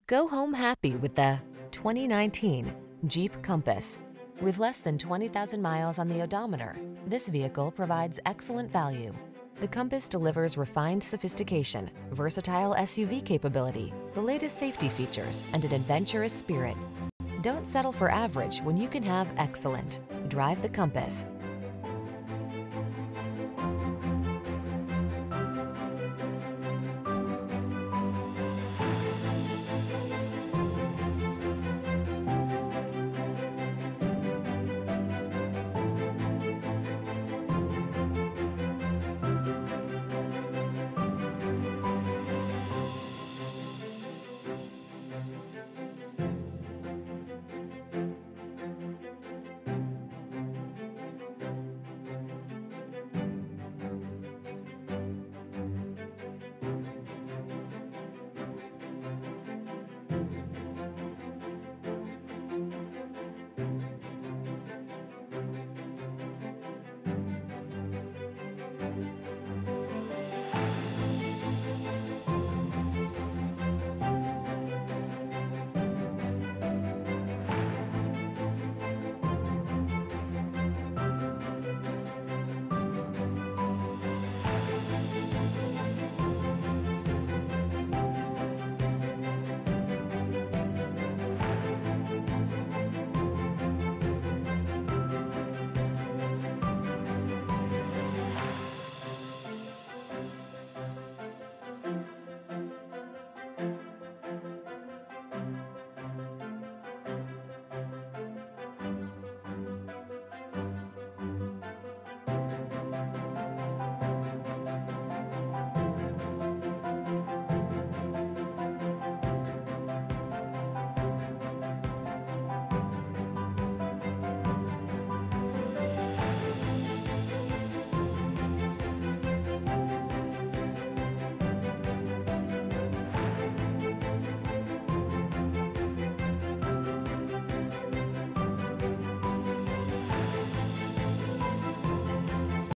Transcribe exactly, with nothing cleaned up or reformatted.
Go home happy with the twenty nineteen Jeep Compass. With less than twenty thousand miles on the odometer, this vehicle provides excellent value. The Compass delivers refined sophistication, versatile S U V capability, the latest safety features, and an adventurous spirit. Don't settle for average when you can have excellent. Drive the Compass.